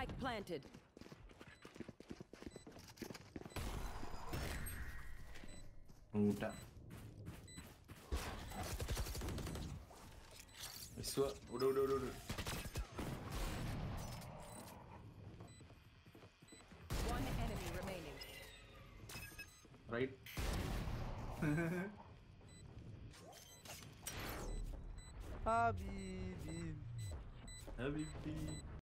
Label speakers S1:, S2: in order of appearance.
S1: Spike planted.
S2: Udah. Udah.
S1: One enemy remaining.
S2: Right.
S3: Habibi.
S2: Habibi.